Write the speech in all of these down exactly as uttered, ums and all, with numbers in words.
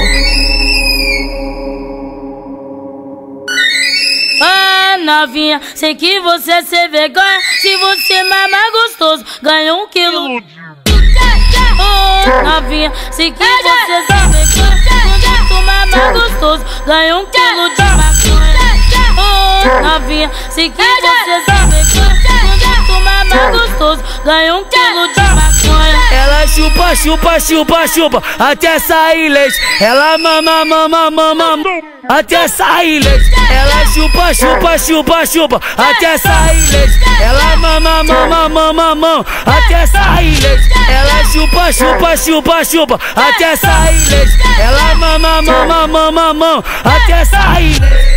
Ah, novinha, sei que você se vergonha. Se você mamar gostoso, ganha um quilo. Oh, novinha, sei que você se vergonha. Quando tu mamar gostoso, ganha um quilo de maconha. Oh, novinha, sei que você se vergonha. Quando tu mamar gostoso, ganha um quilo de maconha. Ela chupa, chupa, chupa, chupa, até sair leite. Ela mama, mama, mama, até sair leite. Ela chupa, chupa, chupa, chupa, até sair leite. Ela mama, mama, mama, mama, até sair leite. Ela chupa, chupa, chupa, chupa, até sair leite. Ela mama, mama, mama, mama, até sair leite.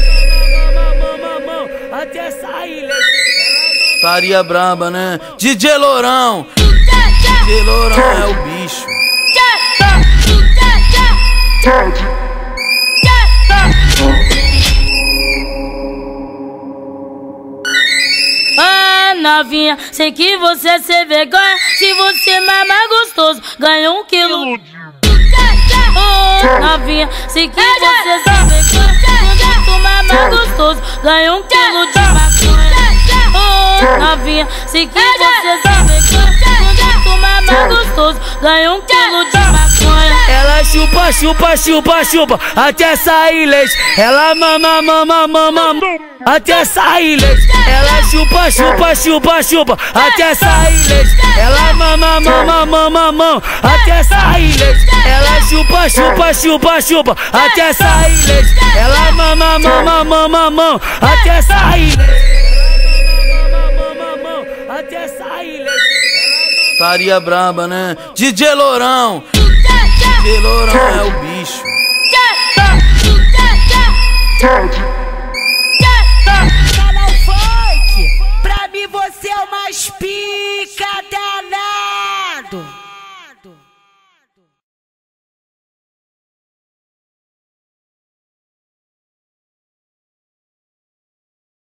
Até sair leite. Taria braba, né? D J Lourão. D J Lourão é o bicho. Ah, novinha, sei que você se vergonha. Se você mamar gostoso, ganha um quilo. Oh, novinha, sei que você se vergonha. Quando tu mamar gostoso, ganha um quilo de maconha. Oh, novinha, sei que você se vergonha. Quando tu mamar gostoso, ganha um quilo de maconha. Ela chupa, chupa, chupa, chupa, até sair leite. Ela mama, mama, mama, até sair leite. Ela chupa, chupa, chupa, chupa, até sair leite. Ela mama, mama, mama, mama, até sair leite. Ela chupa, chupa, chupa, chupa, até sair leite. Ela mama, mama, mama, mama, até sair leite. Até sair leite. Taria braba, né? D J Lourão. D J Lourão é o bicho. Canal Funk, pra mim você é o mais pica danado.